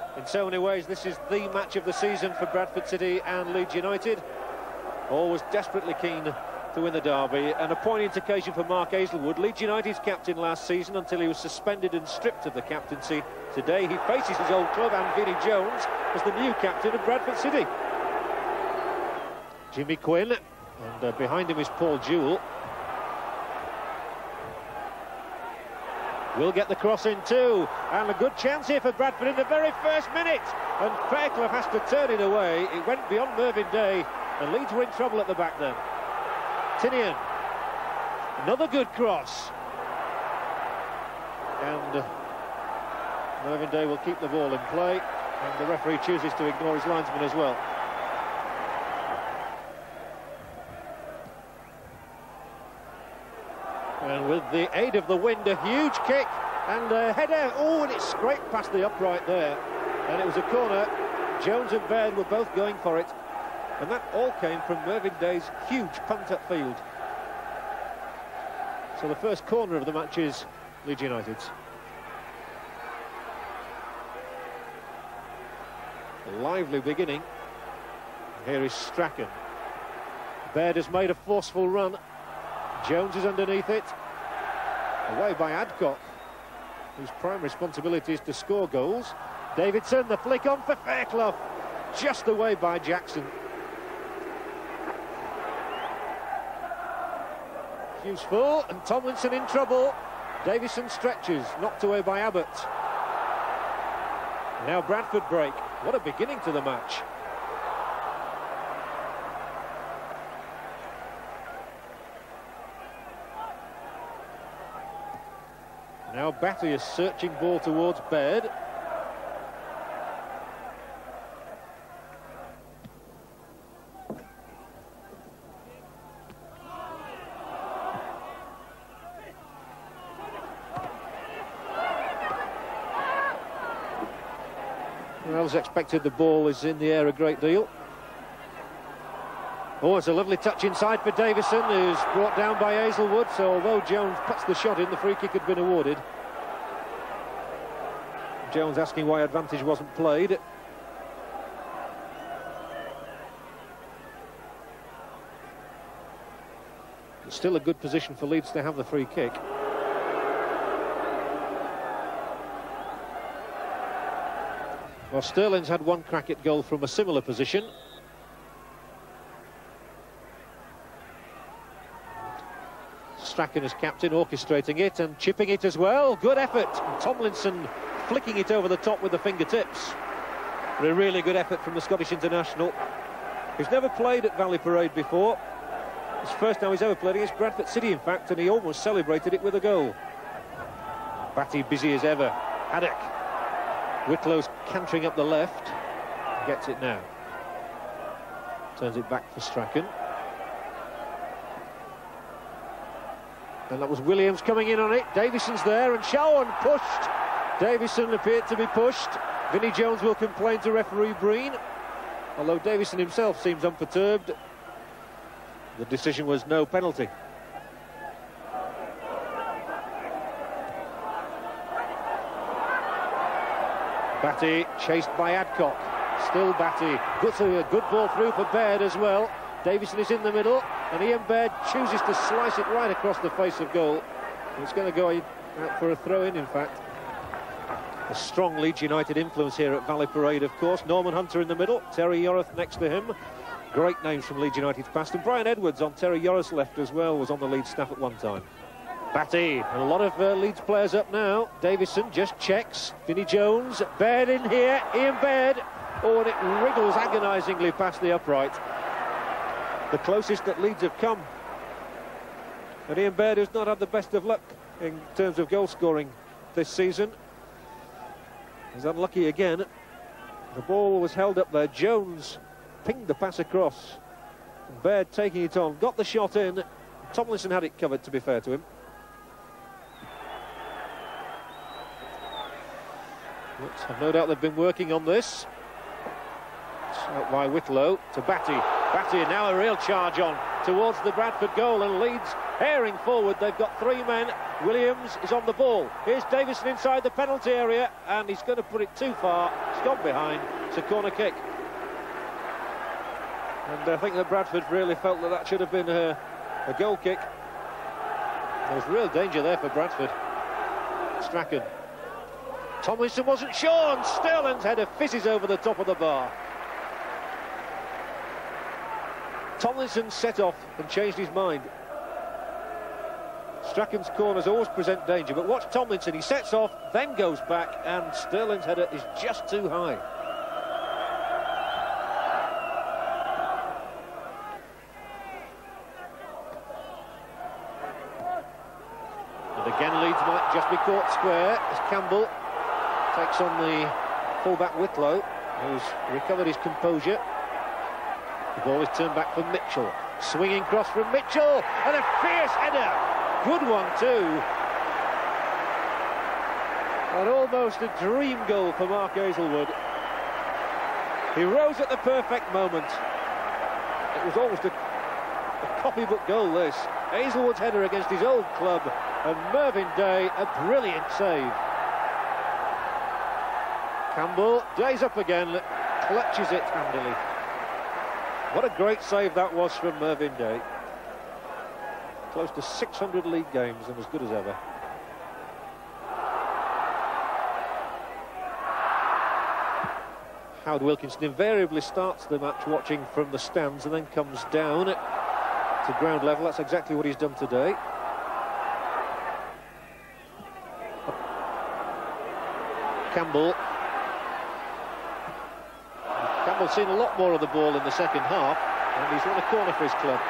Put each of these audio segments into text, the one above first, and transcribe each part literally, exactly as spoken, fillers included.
In so many ways, this is the match of the season for Bradford City and Leeds United. Always desperately keen to win the derby, and a poignant occasion for Mark Aizlewood, Leeds United's captain last season until he was suspended and stripped of the captaincy. Today he faces his old club and Vinnie Jones as the new captain of Bradford City. Jimmy Quinn, and uh, behind him is Paul Jewell. Will get the cross in too, and a good chance here for Bradford in the very first minute, and Fairclough has to turn it away. It went beyond Mervyn Day, and Leeds were in trouble at the back then. Tinian, another good cross, and uh, Mervyn Day will keep the ball in play, and the referee chooses to ignore his linesman as well. And with the aid of the wind, a huge kick and a header. Oh, and it scraped past the upright there, and it was a corner. Jones and Baird were both going for it, and that all came from Mervyn Day's huge punt upfield. So the first corner of the match is Leeds United's. A lively beginning. Here is Strachan. Baird has made a forceful run. Jones is underneath it. Away by Adcock, whose prime responsibility is to score goals. Davidson, the flick on for Fairclough. Just away by Jackson. Hughes full, and Tomlinson in trouble. Davison stretches, knocked away by Abbott. Now Bradford break. What a beginning to the match. Now Batty is searching ball towards Baird. Well, as expected, the ball is in the air a great deal. Oh, it's a lovely touch inside for Davison, who's brought down by Aizlewood. So although Jones puts the shot in, the free kick had been awarded. Jones asking why advantage wasn't played. It's still a good position for Leeds to have the free kick. Well, Sterling's had one crack at goal from a similar position. Strachan is captain, orchestrating it and chipping it as well. Good effort. And Tomlinson flicking it over the top with the fingertips. But a really good effort from the Scottish international, who's never played at Valley Parade before. It's the first time he's ever played against Bradford City, in fact, and he almost celebrated it with a goal. Batty busy as ever. Haddock. Whitlow's cantering up the left. Gets it now. Turns it back for Strachan. And that was Williams coming in on it. Davison's there, and Shawan pushed. Davison appeared to be pushed. Vinnie Jones will complain to referee Breen, although Davison himself seems unperturbed. The decision was no penalty. Batty chased by Adcock. Still Batty. Good, a good ball through for Baird as well. Davison is in the middle, and Ian Baird chooses to slice it right across the face of goal. It's going to go out for a throw-in, in fact. A strong Leeds United influence here at Valley Parade, of course. Norman Hunter in the middle, Terry Yorath next to him. Great names from Leeds United's past. And Brian Edwards on Terry Yorath's left as well, was on the Leeds staff at one time. Batty, and a lot of uh, Leeds players up now. Davison just checks. Vinnie Jones, Baird in here, Ian Baird. Oh, and it wriggles agonisingly past the upright. The closest that Leeds have come. And Ian Baird has not had the best of luck in terms of goal scoring this season. He's unlucky again. The ball was held up there. Jones pinged the pass across. And Baird taking it on, got the shot in. Tomlinson had it covered, to be fair to him. But I've no doubt they've been working on this. It's out by Whitlow to Batty. Batty, now a real charge on towards the Bradford goal, and Leeds herring forward. They've got three men Williams is on the ball. Here's Davison inside the penalty area, and he's going to put it too far. It's gone behind. It's a corner kick. And I think that Bradford really felt that that should have been a, a goal kick. There was real danger there for Bradford. Strachan. Tomlinson wasn't sure, and Sterling's header fizzes over the top of the bar. Tomlinson set off and changed his mind. Strachan's corners always present danger, but watch Tomlinson. He sets off, then goes back, and Sterling's header is just too high. And again, Leeds might just be caught square as Campbell takes on the fullback Whitlow, who's recovered his composure. The ball is turned back for Mitchell. Swinging cross from Mitchell, and a fierce header. Good one too. And almost a dream goal for Mark Aizlewood. He rose at the perfect moment. It was almost a, a copybook goal, this. Aizlewood's header against his old club, and Mervyn Day, a brilliant save. Campbell, Day's up again, clutches it handily. What a great save that was from Mervyn Day. Close to six hundred league games and as good as ever. Howard Wilkinson invariably starts the match watching from the stands and then comes down to ground level. That's exactly what he's done today. Campbell. Campbell's seen a lot more of the ball in the second half, and he's run a corner for his club.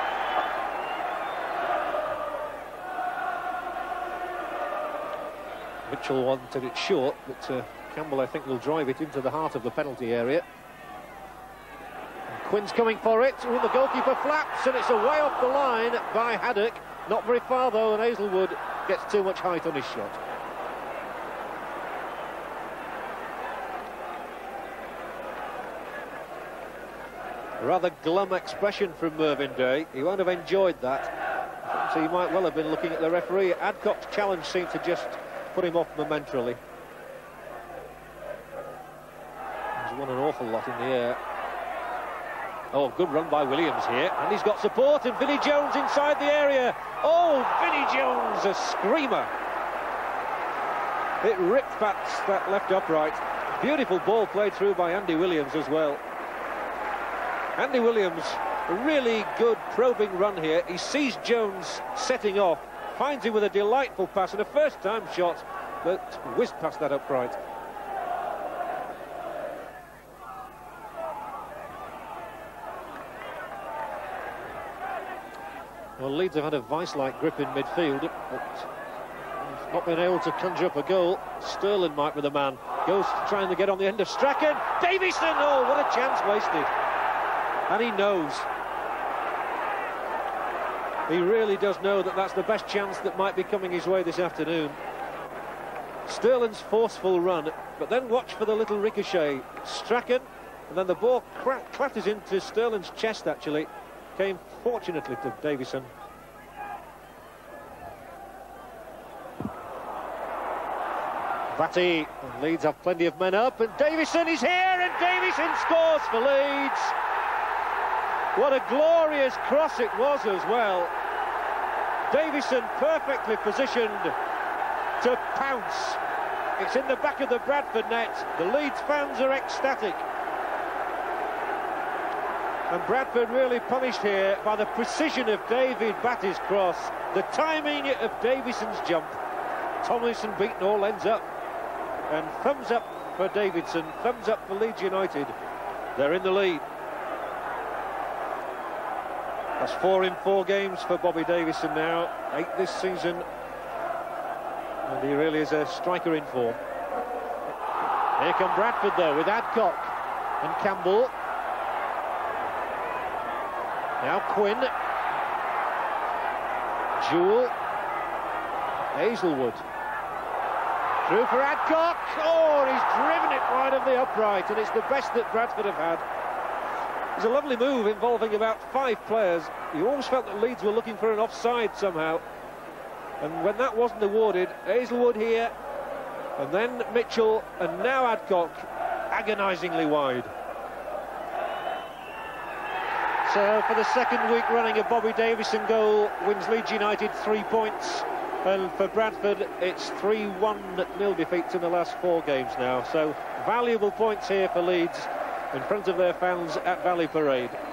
Mitchell wanted it short, but uh, Campbell, I think, will drive it into the heart of the penalty area. And Quinn's coming for it. Ooh, the goalkeeper flaps, and it's away off the line by Haddock. Not very far, though, and Aizlewood gets too much height on his shot. A rather glum expression from Mervyn Day. He won't have enjoyed that. So he might well have been looking at the referee. Adcock's challenge seemed to just put him off momentarily. He's won an awful lot in the air. Oh, good run by Williams here, and he's got support, and Vinnie Jones inside the area. Oh, Vinnie Jones, a screamer. It ripped past that left upright. Beautiful ball played through by Andy Williams as well. Andy Williams, a really good probing run here. He sees Jones setting off, finds him with a delightful pass and a first-time shot, but whizzed past that upright. Well, Leeds have had a vice-like grip in midfield, but not been able to conjure up a goal. Sterling might be the man. Goes trying to get on the end of Strachan. Davison! Oh, what a chance wasted. And he knows. He really does know that that's the best chance that might be coming his way this afternoon. Sterling's forceful run, but then watch for the little ricochet. Strachan, and then the ball clatters into Sterling's chest, actually. Came fortunately to Davison. Batty, and Leeds have plenty of men up, and Davison is here, and Davison scores for Leeds. What a glorious cross it was as well. Davison perfectly positioned to pounce. It's in the back of the Bradford net. The Leeds fans are ecstatic. And Bradford really punished here by the precision of David Batty's cross, the timing of Davison's jump. Tomlinson beaten all ends up. And thumbs up for Davidson, thumbs up for Leeds United. They're in the lead. That's four in four games for Bobby Davison now, eight this season. And he really is a striker in form. Here come Bradford, though, with Adcock and Campbell. Now Quinn. Jewell. Aizlewood. Through for Adcock. Oh, he's driven it wide of the upright, and it's the best that Bradford have had. It's a lovely move involving about five players. You almost felt that Leeds were looking for an offside somehow. And when that wasn't awarded, Hazelwood here, and then Mitchell, and now Adcock, agonisingly wide. So for the second week running, a Bobby Davison goal wins Leeds United three points, and for Bradford it's three one nil defeats in the last four games now. So valuable points here for Leeds in front of their fans at Valley Parade.